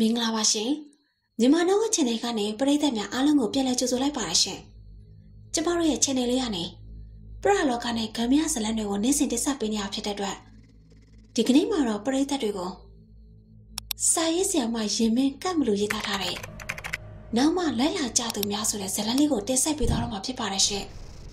င်္ဂလာပါရှင်မြန်မာနောက channel ကနေပရိသတ်များအားလုံးကိုပြန်လည်ကြိုဆိုလိုက်ပါရရှင်ကျမတို့ရဲ့ channel လေးကနေပရလောကနဲ့ဂမ်မြဇလန်တွေကိုနေ့စဉ်တင်ဆက်ပေးနေရဖြစ်တဲ့အတွက်ဒီကနေ့မှာတော့ပရိသတ်တွေကိုစာရေးဆရာမရင်မင်းကတ်မလို့ရေးသားထားတဲ့နောက်မှလိုက်လာကြသူများဆိုတဲ့ဇလန်လေးကိုတင်ဆက်ပေးသွားတော့မှာဖြစ်ပါတယ်ရှင်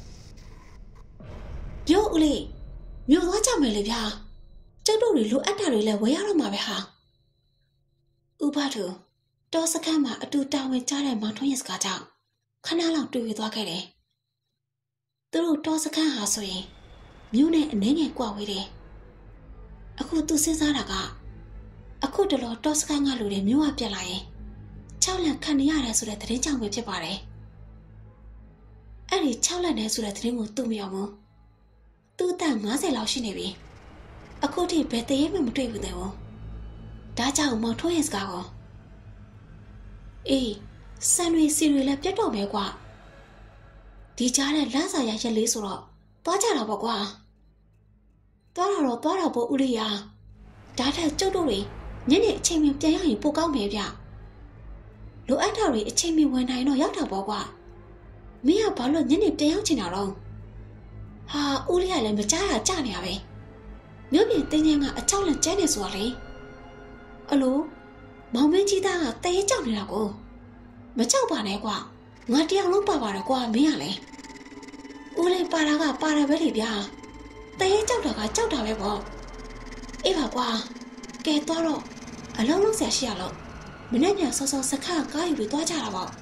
ပြောဦးလေးမြို့သွားကြမယ်လေဗျာကျုပ်တို့တွေလိုအပ်တာတွေလည်းဝယ်ရတော့မှာပဲဟာဥပထုတောစခန်းမှာအတူတာဝန်ကျတဲ့မောင်ထွန်းရဲ့စကားကြောင့်ခဏလောက်တွေ့ရသွားခဲ့တယ်။သူတို့တောစခန်းဟာဆိုရင်မြို့နဲ့အနေငယ်ကွာဝေးတယ်။အခုသူစဉ်းစားတာကအခုတလောတောစခန်းကလူတွေမြို့ကပြက်လာရင်6လခံနေရတယ်ဆိုတဲ့သတင်းကြောင့်ပဲဖြစ်ပါတယ်။အဲ့ဒီ6လနဲ့ဆိုတဲ့သတင်းကိုသူမရောက်ဘူး။သူ့အသက်50လောက်ရှိနေပြီ။အခုထိဘယ်တရေမှမတွေ့ဘူးတဲ့ဘူး။ဒါကြောင့်မောင်ထွန်းရဲ့စကားကိုအေးစံတွေစီတွေလည်းပြတ်တော့မယ်ကွာဒီကြားတဲ့လမ်းစာရရက်လေးဆိုတော့သွားကြတာပေါ့ကွာသွားတော့ပေါ့ဦးလေးယာဒါထက်ကျုပ်တို့တွေညနေအချိန်မှပြန်ရရင်ပိုကောင်းမယ်ဗျလိုအပ်တာတွေအချိန်မှဝင်နိုင်တော့ရောက်တာပေါ့ကွာမင်းကဘာလို့ညနေပြန်ရောက်ချင်တာတော့ဟာဦးလေးကလည်းမကြားရကြနေရပဲမြို့ပြင်တင်းချင်းကအချောက်လန့်ကျဲနေဆိုတော့လေအလိုမောင်မင်းကြီးသားကတရေကြောက်နေတာကိုမကြောက်ပါနဲ့ကွာငါတယောက်လုံးပါပါတယ်ကွာမင်းကလည်းဦးလေးပါတာကပါတာပဲလေဗျာတရေကြောက်တာကကြောက်တာပဲပေါ့အေးပါကွာကဲတော့တော့အလုံးလုံးဆရာရှိရလို့မနေ့ညစောစောစခန်းကားယူပြီးသွားကြတာပေါ့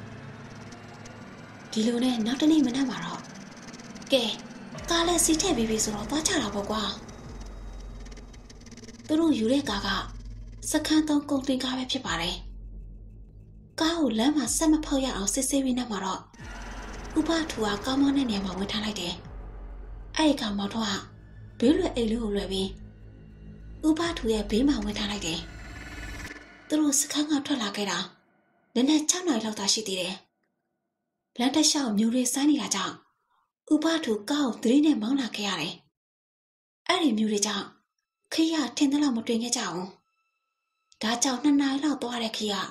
ဒီလိုနဲ့နောက်တနေ့မနက်မှာတော့ကဲကားလည်းစီးထည့်ပြီးပြီဆိုတော့သွားကြတာပေါ့ကွာသူတို့ယူတဲ့ကားကစခန်းသုံးကုန်တင်ကားပဲဖြစ်ပါတယ်။ကားကိုလမ်းမှာဆက်မဖောက်ရအောင်စစ်ဆေးပြီးနောက်မှာတော့ဥပထူကကောင်းမွန်တဲ့နေရာမှာဝင်ထားလိုက်တယ်။အဲ့ဒီကမောင်တော့ဘေးလွယ်အိမ်လေးကိုလွယ်ပြီးဥပထူရဲ့ဘေးမှာဝင်ထားလိုက်တယ်။သူတို့စခန်းကထွက်လာခဲ့တာနည်းနည်း6နာရီလောက်သာရှိသေးတယ်။လမ်းတစ်လျှောက်မျိုးတွေဆိုင်းနေတာကြောင့်ဥပထူကားကိုသတိနဲ့မောင်းလာခဲ့ရတယ်။အဲ့ဒီမျိုးတွေကြောင့်ခရီးကထင်သလောက်မတွင်ခဲ့ကြဘူး။ဒါကြောင့်2နာရီလောက်သွားတဲ့ခရီးက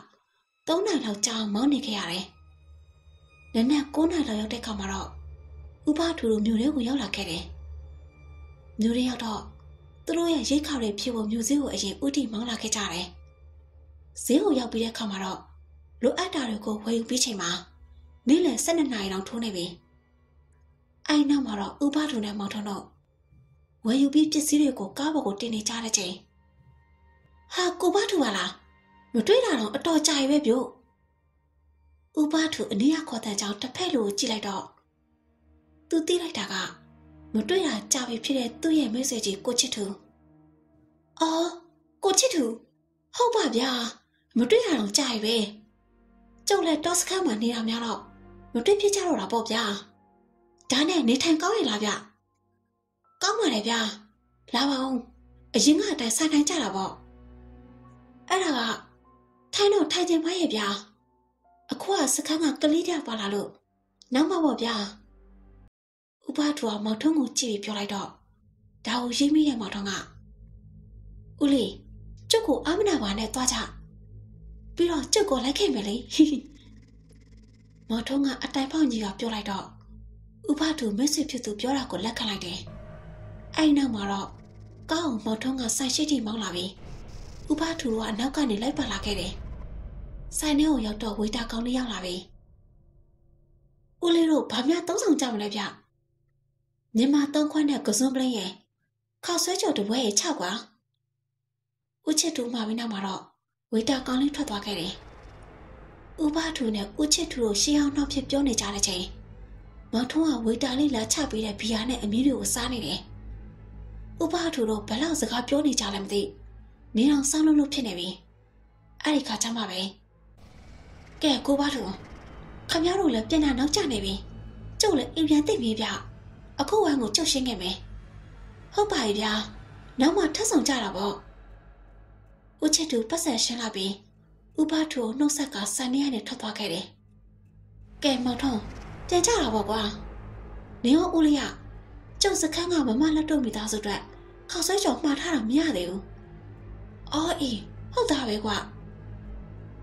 3နာရီလောက်ကြာမောင်းနေခဲ့ရတယ်။နည်းနည်း9နာရီလောက်ရောက်တဲ့ခါမှာတော့ဥပထူတို့မြို့ထဲကိုရောက်လာခဲ့တယ်။မြို့ထဲရောက်တော့သူတို့ရဲ့ရိတ်ခါတွေဖြစ်ဖို့မြို့စည်းကိုအရင်ဥတီမောင်းလာခဲ့ကြတယ်။ဈေးကိုရောက်ပြီးတဲ့ခါမှာတော့လိုအပ်တာတွေကိုဝယ်ယူပြီးချိန်မှာနေ့လယ်12နာရီလောက်ထိုးနေပြီ။အဲ့နောက်မှာတော့ဥပထူနဲ့မောင်ထွန်းတို့ဝယ်ယူပြီးပစ္စည်းတွေကိုကားပေါ်ကိုတင်နေကြတဲ့ချိန်ဟာကိုဘထူပါလားမတွေ့တာတော့အတော်ကြာပဲပြို့ဥပထူအနည်းခေါ်တဲ့ကြောင့်တစ်ဖက်လိုကြည့်လိုက်တော့သူသိလိုက်တာကမတွေ့တာကြာပြီဖြစ်တဲ့သူ့ရဲ့မိတ်ဆွေကြီးကိုချစ်သူအော်ကိုချစ်သူဟုတ်ပါဗျာမတွေ့တာတော့ကြာပဲကျုပ်လည်းတောစခန်းမှာနေတာများတော့မတွေ့ဖြစ်ကြတော့တာပေါ့ဗျာဒါနဲ့နေထိုင်ကောင်းရလားဗျကောင်းပါလေဗျာလာပါဦးအရင်ကအတိုင်းဆိုင်တိုင်းကြတာပေါ့အဲ့ဒါကထိုင်တော့ထိုင်ခြင်းမရဲ့ဗျာအခုကစခန်းကကလေးတယောက်ပါလာလို့နောက်မှပေါ့ဗျာဥပထူကမောင်ထွန်းကိုကြည့်ပြီးပြောလိုက်တော့ဒါကိုရိပ်မိတဲ့မောင်ထွန်းကဦးလေးကျုပ်ကိုအမနာပါနဲ့သွားကြပြီးတော့ကျုပ်ကိုလိုက်ခဲ့မယ်လေမောင်ထွန်းကအတိုင်ပေါက်ကြီးကပြောလိုက်တော့ဥပထူမိတ်ဆွေဖြစ်သူပြောတာကိုလက်ခံလိုက်တယ်အဲ့နောက်မှာတော့ကောင်းမောင်ထွန်းကဆိုင်ရှိတီမောင်းလာပြီးဥပထူကအနောက်ကနေလိုက်ပါလာခဲ့တယ်။ဆိုင်ထဲကိုရောက်တော့ဝေတာကောင်းလေးရောက်လာပြီ။ဦးလေးတို့ဘာများသုံးဆောင်ကြမလဲဗျ။မြန်မာ3ခွန်းနဲ့ကစွန်းပလင်းရဲ့ခောက်ဆွဲကြော်တပွဲရဲ့6ကွာ။ဦးချစ်တူမှပြီးနောက်မှာတော့ဝေတာကောင်းလေးထွက်သွားခဲ့တယ်။ဥပထူနဲ့ဦးချစ်တူတို့ရှေးအောင်နောက်ဖြစ်ပြောနေကြတဲ့ချိန်မောင်ထွန်းကဝေတာလေးလာချပေးတဲ့ဘီယာနဲ့အမီးတွေကိုစားနေတယ်။ဥပထူတို့ဘလောက်စကားပြောနေကြလဲမသိ။နေအောင်ဆောင်းလို့ဖြစ်နေပြီအဲ့ဒီခါကျမှပဲကဲကိုဘထူခမရတို့လည်းပြန်လာနောက်ကျနေပြီကျုပ်လည်းအိမ်ပြန်သိပြီဗျအခုဝမ်းကိုကျုပ်ရှင်းခဲ့မယ်ဟုတ်ပါရဲ့ဗျာနောက်မှထပ်ဆောင်ကြတာပေါ့ဦးချစ်သူပတ်ဆက်ရှင်းလာပြီးဥပထူနှုတ်ဆက်ကစံနေရနဲ့ထွက်သွားခဲ့တယ်ကဲမောင်ထုံးပြန်ကြတာပေါ့ကွာနေရောဦးလေးကကျုပ်စခန်းကမမလက်တော့မိသားစုအတွက်ခေါက်ဆွဲကြော်မှားထားတာမရသေးဘူးအော်အေးဟုတ်တာပဲကွာ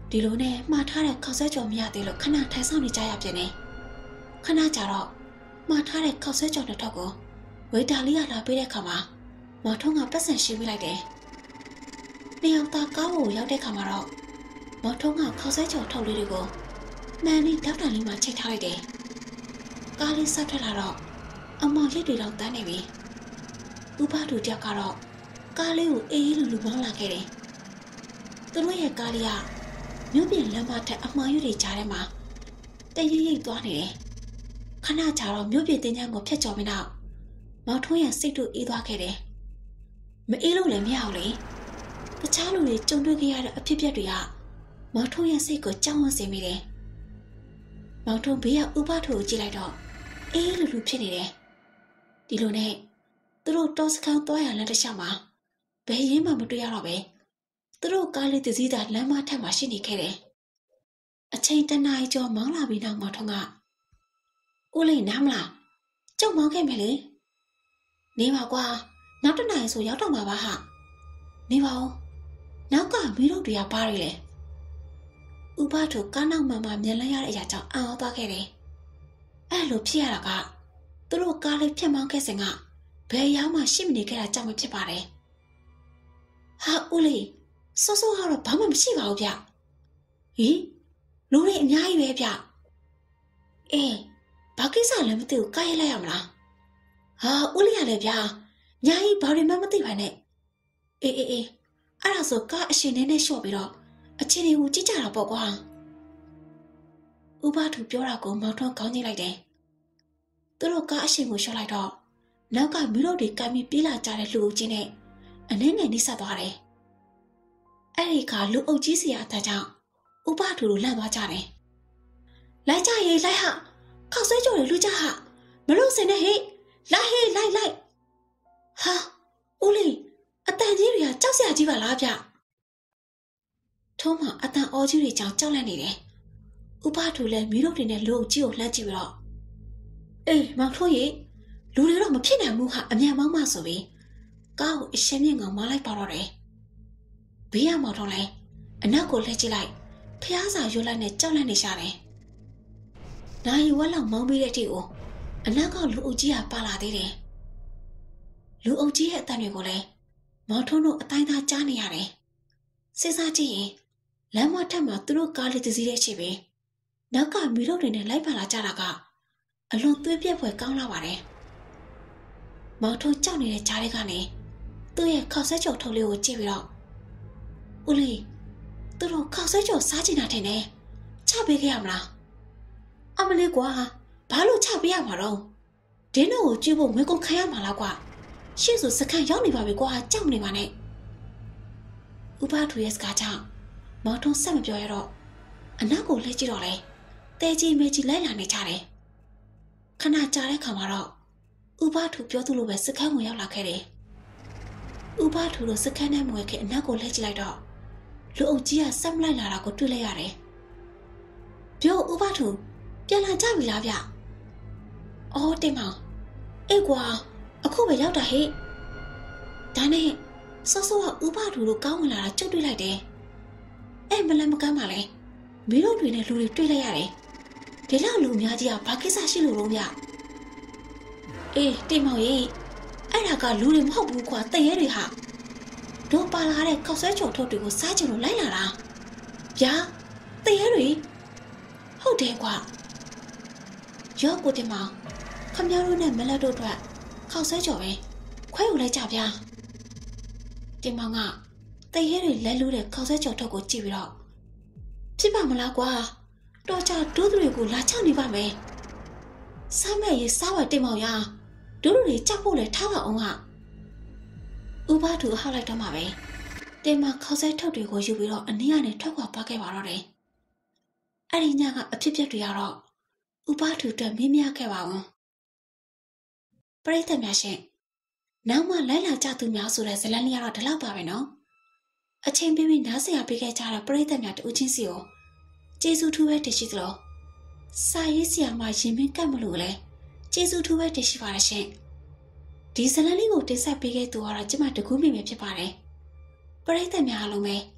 ဒီလိုနဲ့မှားထားတဲ့ခောက်ဆွဲကြော်မရသေးလို့ခဏထိုင်ဆောင်နေကြရပြန်နေခဏကြာတော့မှားထားတဲ့ခောက်ဆွဲကြော်တစ်ထောက်ကိုဝေတာလေးကလာပေးတဲ့ခါမှာမော်ထုံးကပတ်စံရှင်းပေးလိုက်တယ်နေအောင်သားကားကိုရောက်တဲ့ခါမှာတော့မော်ထုံးကခောက်ဆွဲကြော်ထုတ်လေးတွေကိုမှန်ပြီးတောက်တန်လေးမှာချိတ်ထားလိုက်တယ်ကားလေးဆက်ထွက်လာတော့အမောင်ရိတ်တွေတော့တန်းနေပြီဥပဒူတယောက်ကတော့ကားလေးကိုအေးအေးလူမောင်းလာခဲ့တယ်သူတို့ရဲ့ကားလေးကမြို့ပြင်လမ်းမထက်အမှားယူတွေကြားထဲမှာတရိပ်ရိပ်သွားနေတယ်ခဏကြာတော့မြို့ပြင်တင်းချမ်းကိုဖျက်ကျော်ပြီးနောက်မောင်ထွန်းရဲ့စိတ်တို့အေးသွားခဲ့တယ်မအေးလို့လည်းမရအောင်လေတခြားလူတွေကြုံတွေ့ခဲ့ရတဲ့အဖြစ်အပျက်တွေကမောင်ထွန်းရဲ့စိတ်ကိုကြောက်ဝှက်စေမိတယ်မောင်ထွန်းဘေးကဥပဒူကိုကြည့်လိုက်တော့အေးလူဖြစ်နေတယ်ဒီလိုနဲ့သူတို့တောစခန်းသွားရလမ်းတစ်လျှောက်မှာဘယ်ရင်းမှမတွေ့ရတော့ပဲသူတို့ကားလေးတစ်စီးသာလမ်းမထက်မှာရှိနေခဲ့တယ်အချိန်တနားရီကျော်မောင်းလာပြီးနောက်မောင်ထွန်းကဦးလေးနားမလားကျုပ်မောင်းခဲ့မယ်လေနေပါကွာနောက်တစ်နာရီဆိုရောက်တော့မှာပါဟာနေပါဦးနောက်ကမီးတို့တွေကပါးရလေဥပဒူကားနောက်မှမြန်လိုက်ရတဲ့အရာကြောင့်အံ့ဩသွားခဲ့တယ်အဲ့လိုဖြစ်ရတာကသူတို့ကားလေးဖြတ်မောင်းခဲ့စဉ်ကဘယ်ရောက်မှရှိမနေခဲ့တာကြောင့်ပဲဖြစ်ပါတယ်ဟာဦးလေးစောစောကတော့ဘာမှမရှိပါဘူးဗျဟင်လူတွေအများကြီးပဲဗျအေးဘာကိစ္စလဲမသိဘူးကားရလိုက်ရမလားဟာဦးလေးရလေဗျညာကြီးဘာတွေမှမသိပါနဲ့အေးအဲ့ဒါဆိုကားအရှင်နဲ့လျှော့ပြီးတော့အချင်းတွေကိုကြည့်ကြတာပေါ့ကွာဥပဒူပြောတာကိုမောင်ထွန်းခေါင်းညှိလိုက်တယ်သူတို့ကားအရှင်ကိုလျှော့လိုက်တော့နောက်ကမီးတို့တွေကမ်းပြီးပြေးလာကြတဲ့လူအုပ်ကြီးနဲ့အနှဲငယ်နှိစက်သွားတယ်အဲ့ဒီကလူအုပ်ကြီးစီအတန်းကြောင့်ဥပဒူလိုလန့်သွားကြတယ်လိုက်ကြရေးလိုက်ဟာခောက်ဆွဲကြော်တွေလူကြဟာမလို့စင်နဲ့ဟေ့လိုက်ဟေ့လိုက်ဟာဦးလေးအတန်ကြီးတွေကကြောက်စရာကြီးပါလားဗျထုံးမအတန်အောကြီးတွေကြောင့်ကြောက်လန့်နေတယ်ဥပဒူလည်းမီးတို့တွေနဲ့လူအုပ်ကြီးကိုလှမ်းကြည့်ပြီးတော့အေးမောင်ထိုးရေလူတွေတော့မဖြစ်နိုင်ဘူးဟာအမြန်မောင်းမဆိုပြီးကားကိုအရှင်းမြင့်ကောင်မလိုက်ပါတော့တယ်ဘေးကမောင်ထုံးလည်းအနောက်ကိုလှည့်ကြည့်လိုက်ဖျားစာရွတ်လိုက်နဲ့ကြောက်လန့်နေရှာတယ်နိုင်ဝက်လောက်မောင်းပြီးတဲ့အထိကိုအနောက်ကလူအုပ်ကြီးကပါလာသေးတယ်လူအုပ်ကြီးရဲ့အတန်တွေကိုလည်းမောင်ထုံးတို့အတိုင်းသားကြားနေရတယ်စဉ်းစားကြည့်ရင်လမ်းမထက်မှာသူတို့ကားလေးတစ်စီးတည်းရှိပြီနောက်ကမီးတို့တွေနဲ့လိုက်ပါလာကြတာကအလွန်သွေးပြက်ဖွယ်ကောင်းလာပါတယ်မောင်ထုံးကြောက်နေတဲ့ကြားထဲကနေသူ့ရဲ့ခောက်ဆွဲကြော်ထုတ်လေးကိုကြည့်ပြီးတော့ဦးလေးသူတို့ခောက်ဆွဲကြော်စားချင်တာထင်တယ်ချပေးခဲ့ရမလားအမလေးကွာဘာလို့ချပေးရမှာတော့ဒင်းတို့ကိုကြည့်ဖို့ငွေကုန်ခံရမှာလားကွာရှေ့ဆိုစခန်းရောက်နေပါပြီကွာကြောက်နေပါနဲ့ဥပဒူရဲ့စကားကြောင့်မောင်ထုံးဆက်မပြောရတော့အနောက်ကိုလှည့်ကြည့်တော့လေတဲကြီးမဲကြီးလိုက်လာနေကြတယ်ခဏကြာတဲ့ခါမှာတော့ဥပဒူပြောသူလိုပဲစခန်းကိုရောက်လာခဲ့တယ်ဥပဒူတို့စခန်းထဲမွေခဲ့အနောက်ကိုလှည့်ကြည့်လိုက်တော့လူအုပ်ကြီးကဆက်မလိုက်လာတာကိုတွေ့လိုက်ရတယ်ပြောဥပဒူပြန်လာကြပြီလားဗျအော်တင်မောင်အေးကွာအခုပဲရောက်တာဟဲ့ဒါနဲ့စောစောကဥပဒူတို့ကောင်းဝင်လာတာကြုတ်တွေ့လိုက်တယ်အဲ့မလန်းမကမ်းပါလဲမီးတို့တွေနဲ့လူတွေတွေ့လိုက်ရတယ်ဒီလောက်လူများကြီးကဘာကိစ္စရှိလို့တော့ဗျအေးတင်မောင်ရေအဲ့ဒါကလူတွေမဟုတ်ဘူးကွာတရဲတွေဟာတို့ပါလာတဲ့ခောက်ဆွဲကြော်ထုတ်တွေကိုစားကြလို့လိုက်လာတာဗျာတရဲတွေဟုတ်တယ်ကွာရောကိုတင်မောင်ခမရတို့နဲ့မလက်တို့အတွက်ခောက်ဆွဲကြော်ပဲခွဲယူလိုက်ကြဗျာတင်မောင်ကတရဲတွေလက်လူးတဲ့ခောက်ဆွဲကြော်ထုတ်ကိုကြည့်ပြီးတော့ဖြစ်ပါမလားကွာတော့ချဒုသူတွေကိုလာချနေပါမယ်စားမဲ့ရေးစားဝတ်တင်မောင်ရဒုလူတွေကြောက်ဖို့လဲထားပါအောင်ဟာဥပဒူဟောက်လိုက်တော့မှပဲတင်မောင်ခောက်ဆွဲထုတ်တွေကိုယူပြီးတော့အနည်းကနေထွက်ခွာသွားခဲ့ပါတော့တယ်အဲ့ဒီညကအဖြစ်အပျက်တွေကတော့ဥပဒူအတွက်မင်းများခဲ့ပါအောင်ပရိသတ်များရှင်နောက်မှလိုက်လာကြသူများဆိုတဲ့ဇလန်းလေးကတော့ဒီလောက်ပါပဲနော်အချိန်ပြည့်နားဆရာပေးခဲ့ကြတဲ့ပရိသတ်များတူချင်းစီကိုကျေးဇူးထူးပဲတင်ရှိသလိုစာရေးဆရာမရင်မင်းကတ်မလို့လဲကျေးဇူးထူးပဲတင်ရှိပါရရှင်ဒီဇလန်းလေးကိုတင်ဆက်ပေးခဲ့သူကတော့ကျမတကူးမိပဲဖြစ်ပါတယ်ပရိသတ်များအားလုံးပဲ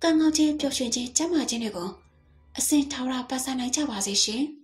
ကံကောင်းခြင်းပျော်ရွှင်ခြင်းကျန်းမာခြင်းတွေကိုအစဉ်ထာဝရပတ်စားနိုင်ကြပါစေရှင်။